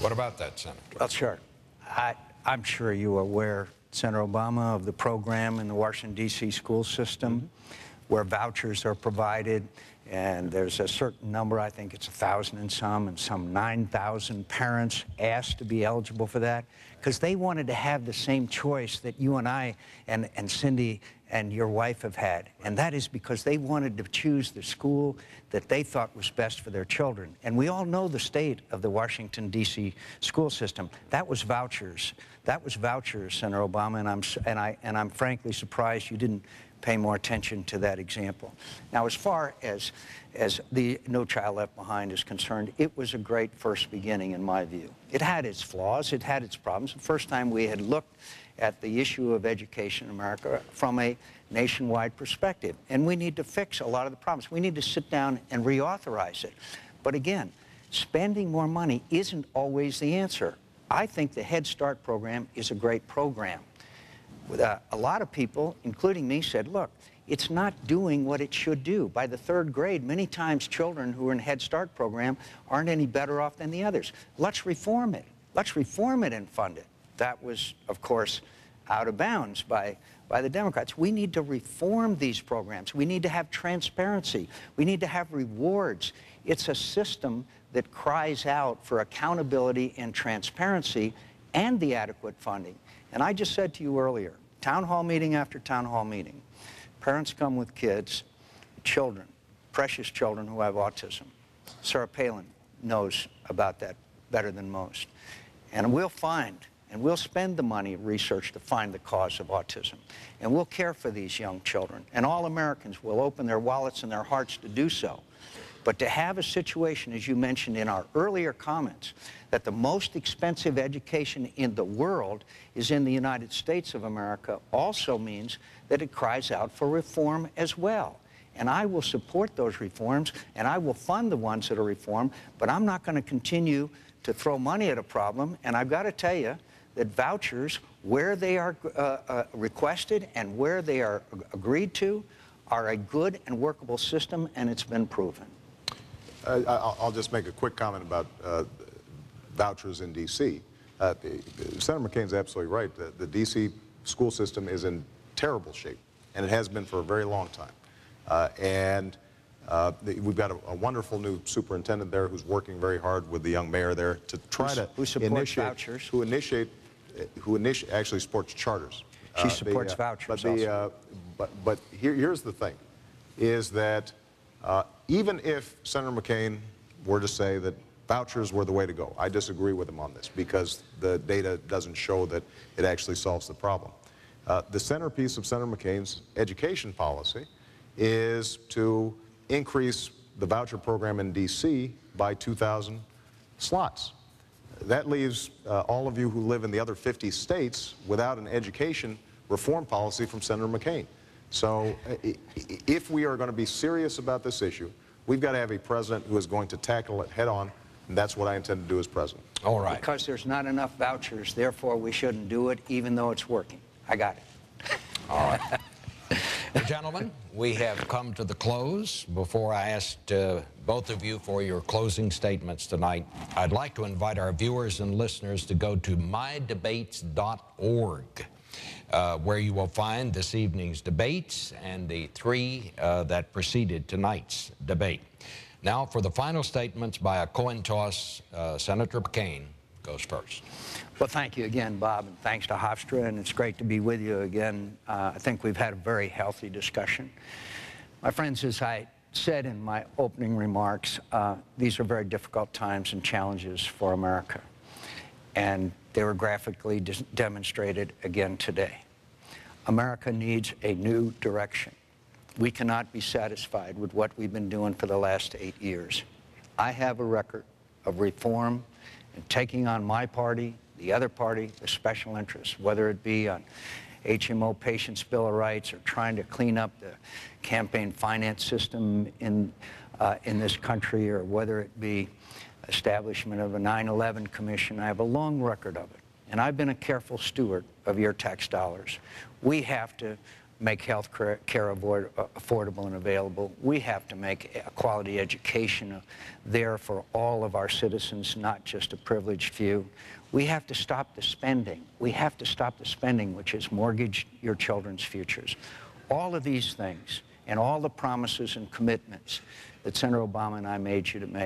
What about that, Senator? Well, sure. I'm sure you are aware, Senator Obama, of the program in the Washington, D.C. school system where vouchers are provided, and there's a certain number, I think it's 1,000 and some 9,000 parents asked to be eligible for that because they wanted to have the same choice that you and I and Cindy and your wife have had, and that is because they wanted to choose the school that they thought was best for their children. And we all know the state of the Washington, D.C. school system. That was vouchers. That was vouchers, Senator Obama, and I'm frankly surprised you didn't pay more attention to that example. Now, as far as the No Child Left Behind is concerned, it was a great first beginning in my view. It had its flaws, it had its problems. The first time we had looked at the issue of education in America from a nationwide perspective, and we need to fix a lot of the problems. We need to sit down and reauthorize it. But again, spending more money isn't always the answer. I think the Head Start program is a great program. A lot of people, including me, said, look, it's not doing what it should do. By the third grade, many times children who are in Head Start program aren't any better off than the others. Let's reform it. Let's reform it and fund it. That was, of course, out of bounds by the Democrats. We need to reform these programs. We need to have transparency. We need to have rewards. It's a system that cries out for accountability and transparency and the adequate funding. And I just said to you earlier, town hall meeting after town hall meeting, parents come with kids, children, precious children who have autism. Sarah Palin knows about that better than most. And we'll find, and we'll spend the money research to find the cause of autism. And we'll care for these young children. And all Americans will open their wallets and their hearts to do so. But to have a situation, as you mentioned in our earlier comments, that the most expensive education in the world is in the United States of America also means that it cries out for reform as well. And I will support those reforms, and I will fund the ones that are reformed, but I'm not going to continue to throw money at a problem. And I've got to tell you that vouchers, where they are requested and where they are agreed to, are a good and workable system, and it's been proven. I'll just make a quick comment about vouchers in D.C. Senator McCain's absolutely right. The D.C. school system is in terrible shape, and it has been for a very long time. We've got a wonderful new superintendent there who's working very hard with the young mayor there to try to who supports vouchers. Who actually supports charters. She supports vouchers also. But here's the thing, is that even if Senator McCain were to say that vouchers were the way to go, I disagree with him on this because the data doesn't show that it actually solves the problem. The centerpiece of Senator McCain's education policy is to increase the voucher program in D.C. by 2,000 slots. That leaves all of you who live in the other 50 states without an education reform policy from Senator McCain. So if we are going to be serious about this issue, we've got to have a president who is going to tackle it head on, and that's what I intend to do as president. All right. Because there's not enough vouchers, therefore we shouldn't do it, even though it's working. I got it. All right. Gentlemen, we have come to the close. Before I ask both of you for your closing statements tonight, I'd like to invite our viewers and listeners to go to mydebates.org. Where you will find this evening's debates and the three that preceded tonight's debate. Now, for the final statements by a coin toss, Senator McCain goes first. Well, thank you again, Bob, and thanks to Hofstra, and it's great to be with you again. I think we've had a very healthy discussion. My friends, as I said in my opening remarks, these are very difficult times and challenges for America. And they were graphically demonstrated again today. America needs a new direction. We cannot be satisfied with what we've been doing for the last 8 years. I have a record of reform and taking on my party, the other party, the special interests, whether it be on HMO Patients' Bill of Rights or trying to clean up the campaign finance system in this country, or whether it be establishment of a 9/11 commission. I have a long record of it, and I've been a careful steward of your tax dollars. We have to make health care affordable and available. We have to make a quality education there for all of our citizens, not just a privileged few. We have to stop the spending. We have to stop the spending, which has mortgaged your children's futures. All of these things and all the promises and commitments that Senator Obama and I made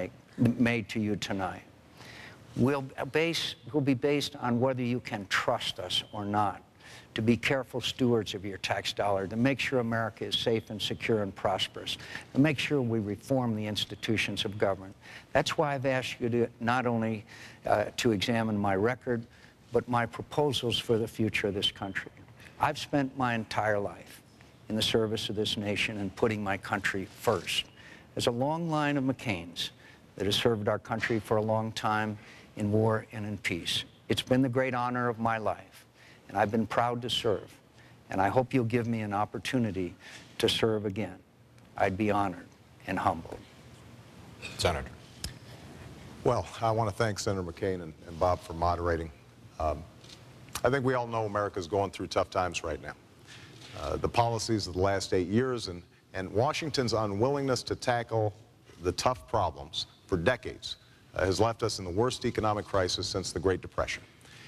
to you tonight will be based on whether you can trust us or not, to be careful stewards of your tax dollar, to make sure America is safe and secure and prosperous, to make sure we reform the institutions of government. That's why I've asked you to not only to examine my record, but my proposals for the future of this country. I've spent my entire life in the service of this nation and putting my country first. There's a long line of McCains that has served our country for a long time in war and in peace. It's been the great honor of my life, and I've been proud to serve. And I hope you'll give me an opportunity to serve again. I'd be honored and humbled. Senator. Well, I want to thank Senator McCain and Bob for moderating. I think we all know America's going through tough times right now. The policies of the last 8 years and Washington's unwillingness to tackle the tough problems for decades has left us in the worst economic crisis since the Great Depression.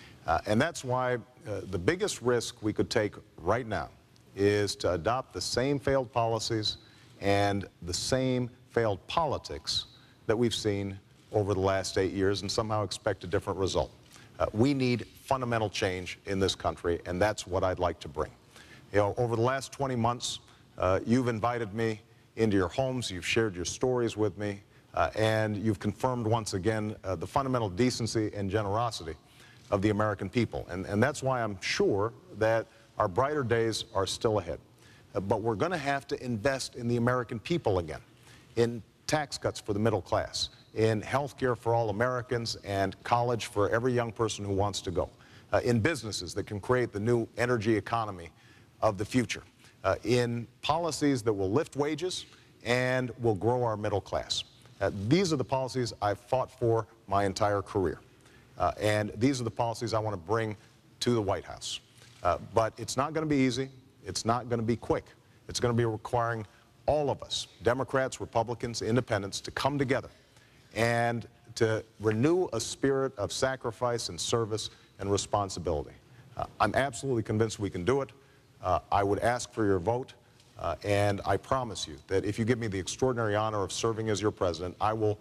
And that's why the biggest risk we could take right now is to adopt the same failed policies and the same failed politics that we've seen over the last 8 years and somehow expect a different result. We need fundamental change in this country, and that's what I'd like to bring. You know, over the last 20 months, you've invited me into your homes, you've shared your stories with me, and you've confirmed once again the fundamental decency and generosity of the American people. And that's why I'm sure that our brighter days are still ahead. But we're going to have to invest in the American people again, in tax cuts for the middle class, in health care for all Americans and college for every young person who wants to go, in businesses that can create the new energy economy of the future, in policies that will lift wages and will grow our middle class. These are the policies I've fought for my entire career. And these are the policies I want to bring to the White House. But it's not going to be easy. It's not going to be quick. It's going to be requiring all of us, Democrats, Republicans, Independents, to come together and to renew a spirit of sacrifice and service and responsibility. I'm absolutely convinced we can do it. I would ask for your vote, and I promise you that if you give me the extraordinary honor of serving as your president, I will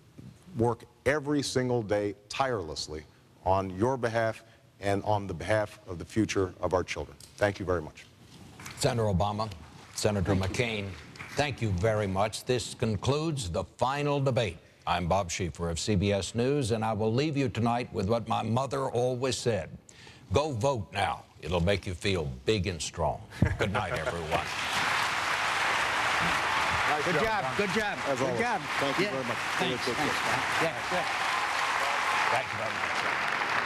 work every single day tirelessly on your behalf and on the behalf of the future of our children. Thank you very much. Senator Obama, Senator McCain, thank you very much. This concludes the final debate. I'm Bob Schieffer of CBS News, and I will leave you tonight with what my mother always said. Go vote now. It'll make you feel big and strong. Good night, everyone. Nice Good job. John. Good job. As Good always. job. Thank you very much. Thanks. Really appreciate it. Yeah, good. Thank you very much.